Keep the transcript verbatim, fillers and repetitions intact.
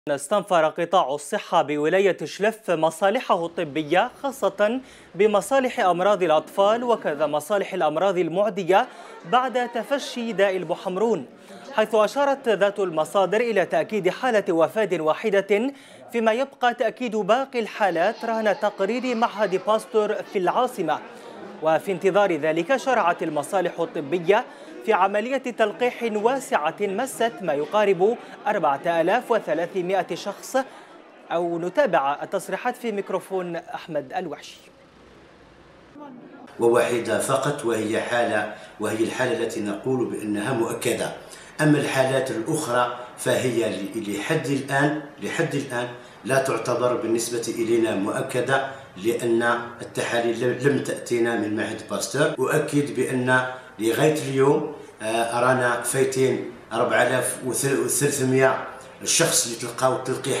استنفر قطاع الصحة بولاية شلف مصالحه الطبية خاصة بمصالح أمراض الأطفال وكذا مصالح الأمراض المعدية بعد تفشي داء البحمرون، حيث أشارت ذات المصادر إلى تأكيد حالة وفاة واحدة، فيما يبقى تأكيد باقي الحالات رهن تقرير معهد باستور في العاصمة. وفي انتظار ذلك شرعت المصالح الطبية في عملية تلقيح واسعة مست ما يقارب أربعة آلاف وثلاثمائة شخص. أو نتابع التصريحات في ميكروفون أحمد الوحشي. وواحدة فقط وهي حالة وهي الحالة التي نقول بأنها مؤكدة. أما الحالات الأخرى فهي لحد الآن لحد الآن لا تعتبر بالنسبة إلينا مؤكدة، لأن التحاليل لم تأتينا من معهد باستور. أؤكد بأن لغاية اليوم أرانا فايتين أربعة آلاف وثلاثمائة شخص اللي تلقاو التلقيح